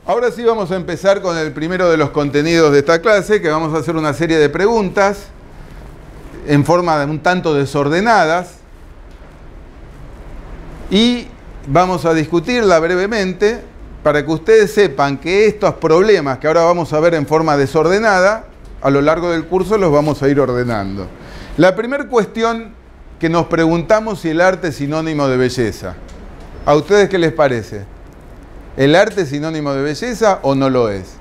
Ahora sí vamos a empezar con el primero de los contenidos de esta clase, que vamos a hacer una serie de preguntas en forma de un tanto desordenadas y vamos a discutirla brevemente para que ustedes sepan que estos problemas que ahora vamos a ver en forma desordenada, a lo largo del curso los vamos a ir ordenando. La primera cuestión que nos preguntamos si el arte es sinónimo de belleza. ¿A ustedes qué les parece? ¿El arte es sinónimo de belleza o no lo es?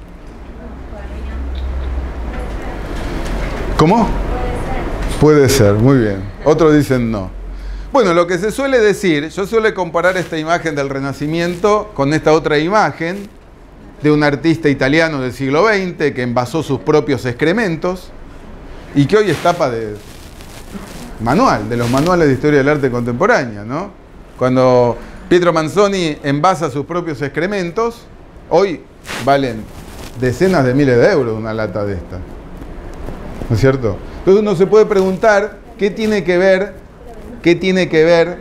¿Cómo? Puede ser, muy bien. Otros dicen no. Bueno, lo que se suele decir, yo suelo comparar esta imagen del Renacimiento con esta otra imagen de un artista italiano del siglo XX que envasó sus propios excrementos y que hoy es tapa de manual, de los manuales de historia del arte contemporánea, ¿no? Cuando Pietro Manzoni envasa sus propios excrementos, hoy valen decenas de miles de euros una lata de esta. ¿No es cierto? Entonces uno se puede preguntar qué tiene que ver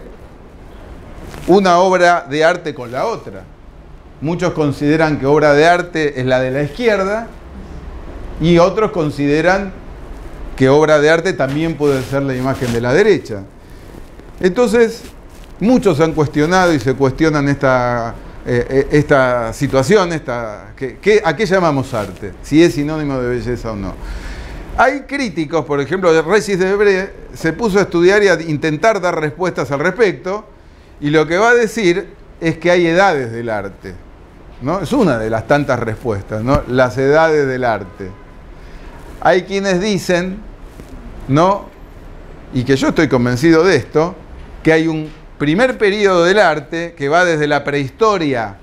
una obra de arte con la otra. Muchos consideran que obra de arte es la de la izquierda y otros consideran que obra de arte también puede ser la imagen de la derecha. Entonces, muchos han cuestionado y se cuestionan esta situación, ¿a qué llamamos arte? Si es sinónimo de belleza o no. Hay críticos, por ejemplo, Regis Debray se puso a estudiar y a intentar dar respuestas al respecto, y lo que va a decir es que hay edades del arte, ¿no? Es una de las tantas respuestas, ¿no? Las edades del arte. Hay quienes dicen, ¿no? Y que yo estoy convencido de esto, que hay un primer periodo del arte que va desde la prehistoria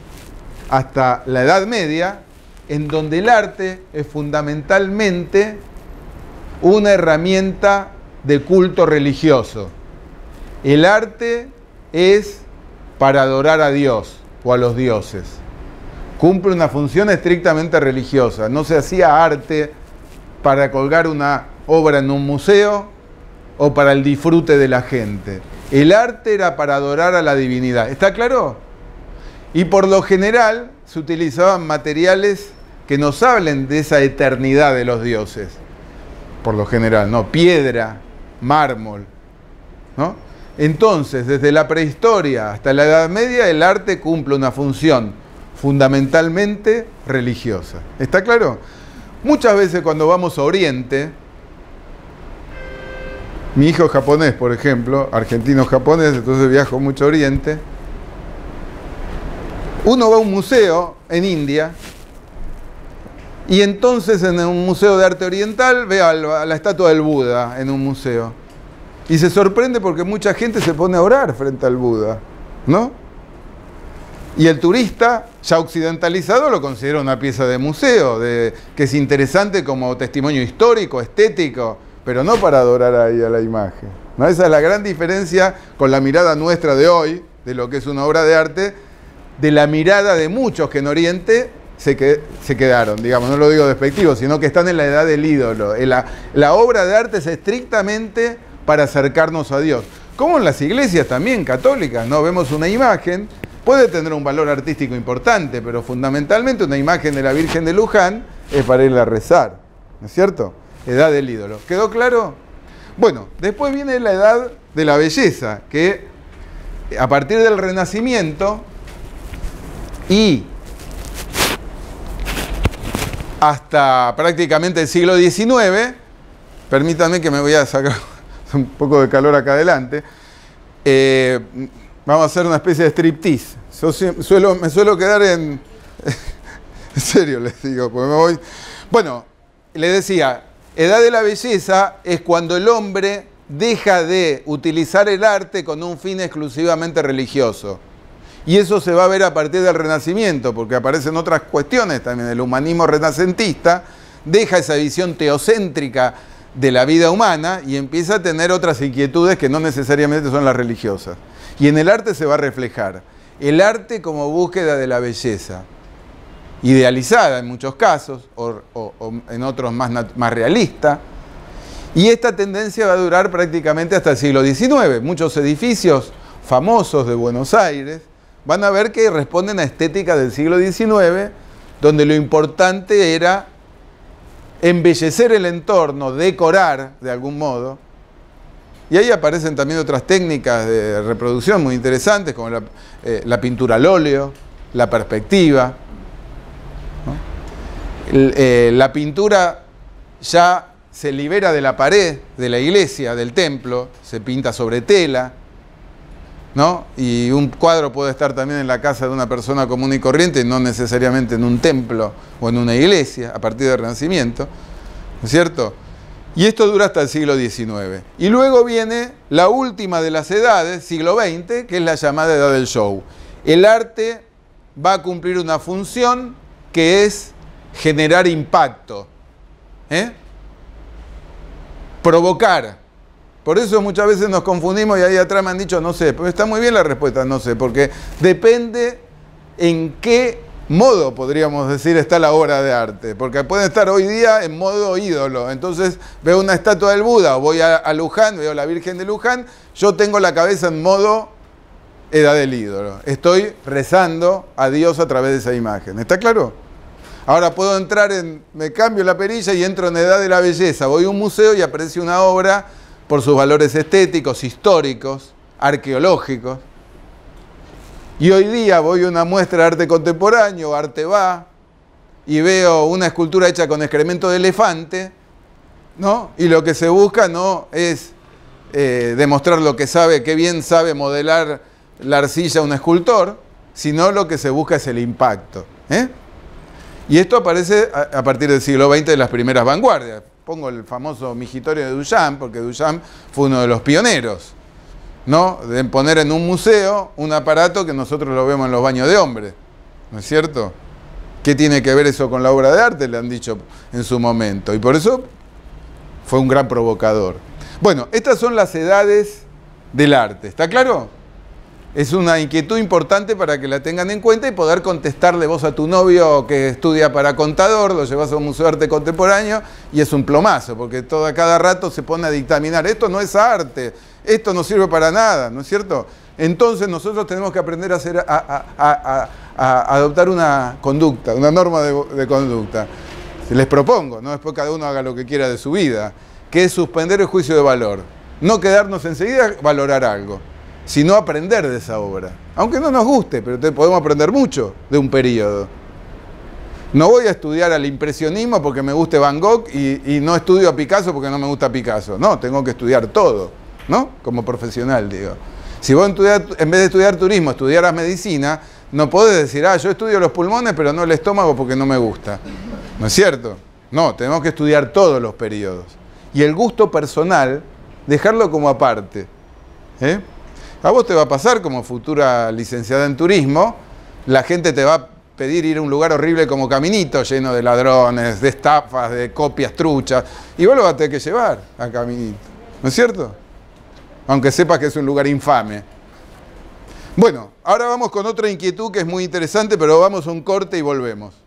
hasta la Edad Media, en donde el arte es fundamentalmente una herramienta de culto religioso. El arte es para adorar a Dios o a los dioses. Cumple una función estrictamente religiosa. No se hacía arte para colgar una obra en un museo o para el disfrute de la gente. El arte era para adorar a la divinidad. ¿Está claro? Y por lo general se utilizaban materiales que nos hablen de esa eternidad de los dioses. Por lo general, ¿no? Piedra, mármol, ¿no? Entonces, desde la prehistoria hasta la Edad Media, el arte cumple una función fundamentalmente religiosa. ¿Está claro? Muchas veces cuando vamos a Oriente, mi hijo es japonés, por ejemplo, argentino-japonés, entonces viajo mucho a Oriente, uno va a un museo en India y entonces en un museo de arte oriental ve a la estatua del Buda en un museo y se sorprende porque mucha gente se pone a orar frente al Buda, ¿no? Y el turista, ya occidentalizado, lo considera una pieza de museo, que es interesante como testimonio histórico, estético, pero no para adorar ahí a la imagen, ¿no? Esa es la gran diferencia con la mirada nuestra de hoy, de lo que es una obra de arte, de la mirada de muchos que en Oriente se quedaron, digamos, no lo digo despectivo, sino que están en la edad del ídolo. La obra de arte es estrictamente para acercarnos a Dios. Como en las iglesias también católicas, ¿no? Vemos una imagen, puede tener un valor artístico importante, pero fundamentalmente una imagen de la Virgen de Luján es para ir a rezar, ¿no es cierto? Edad del ídolo. ¿Quedó claro? Bueno, después viene la edad de la belleza, que a partir del Renacimiento y hasta prácticamente el siglo XIX, permítanme que me voy a sacar un poco de calor acá adelante, vamos a hacer una especie de striptease. Me suelo quedar en serio les digo, porque me voy. Bueno, les decía, edad de la belleza es cuando el hombre deja de utilizar el arte con un fin exclusivamente religioso. Y eso se va a ver a partir del Renacimiento, porque aparecen otras cuestiones también. El humanismo renacentista deja esa visión teocéntrica de la vida humana y empieza a tener otras inquietudes que no necesariamente son las religiosas. Y en el arte se va a reflejar. El arte como búsqueda de la belleza, idealizada en muchos casos, o en otros más realista. Y esta tendencia va a durar prácticamente hasta el siglo XIX. Muchos edificios famosos de Buenos Aires van a ver que responden a estética del siglo XIX, donde lo importante era embellecer el entorno, decorar de algún modo. Y ahí aparecen también otras técnicas de reproducción muy interesantes, como la pintura al óleo, la perspectiva, ¿no? La pintura ya se libera de la pared de la iglesia, del templo, se pinta sobre tela, ¿no? Y un cuadro puede estar también en la casa de una persona común y corriente, no necesariamente en un templo o en una iglesia, a partir del Renacimiento, ¿no es cierto? Y esto dura hasta el siglo XIX. Y luego viene la última de las edades, siglo XX, que es la llamada edad del show. El arte va a cumplir una función que es generar impacto, provocar. Por eso muchas veces nos confundimos y ahí atrás me han dicho no sé, pero está muy bien la respuesta no sé, porque depende en qué modo, podríamos decir, está la obra de arte. Porque puede estar hoy día en modo ídolo. Entonces veo una estatua del Buda o voy a Luján, veo la Virgen de Luján, yo tengo la cabeza en modo edad del ídolo. Estoy rezando a Dios a través de esa imagen. ¿Está claro? Ahora puedo entrar me cambio la perilla y entro en edad de la belleza. Voy a un museo y aparece una obra por sus valores estéticos, históricos, arqueológicos. Y hoy día voy a una muestra de arte contemporáneo, Arte Va, y veo una escultura hecha con excremento de elefante, ¿no? Y lo que se busca no es demostrar lo que sabe, qué bien sabe modelar la arcilla un escultor, sino lo que se busca es el impacto. Y esto aparece a partir del siglo XX de las primeras vanguardias. Pongo el famoso migitorio de Duchamp, porque Duchamp fue uno de los pioneros, ¿no? De poner en un museo un aparato que nosotros lo vemos en los baños de hombres, ¿no es cierto? ¿Qué tiene que ver eso con la obra de arte? Le han dicho en su momento. Y por eso fue un gran provocador. Bueno, estas son las edades del arte. ¿Está claro? Es una inquietud importante para que la tengan en cuenta y poder contestarle vos a tu novio que estudia para contador, lo llevas a un museo de arte contemporáneo y es un plomazo, porque cada rato se pone a dictaminar, esto no es arte, esto no sirve para nada, ¿no es cierto? Entonces nosotros tenemos que aprender a adoptar una conducta, una norma de conducta. Les propongo, ¿no? Después cada uno haga lo que quiera de su vida, que es suspender el juicio de valor. No quedarnos enseguida a valorar algo, sino aprender de esa obra. Aunque no nos guste, pero podemos aprender mucho de un periodo. No voy a estudiar al impresionismo porque me guste Van Gogh y no estudio a Picasso porque no me gusta Picasso. No, tengo que estudiar todo, ¿no? Como profesional, digo. Si vos en vez de estudiar turismo, estudiaras medicina, no podés decir, yo estudio los pulmones, pero no el estómago porque no me gusta. ¿No es cierto? No, tenemos que estudiar todos los periodos. Y el gusto personal, dejarlo como aparte. A vos te va a pasar como futura licenciada en turismo, la gente te va a pedir ir a un lugar horrible como Caminito, lleno de ladrones, de estafas, de copias truchas, y vos lo vas a tener que llevar a Caminito, ¿no es cierto? Aunque sepas que es un lugar infame. Bueno, ahora vamos con otra inquietud que es muy interesante, pero vamos a un corte y volvemos.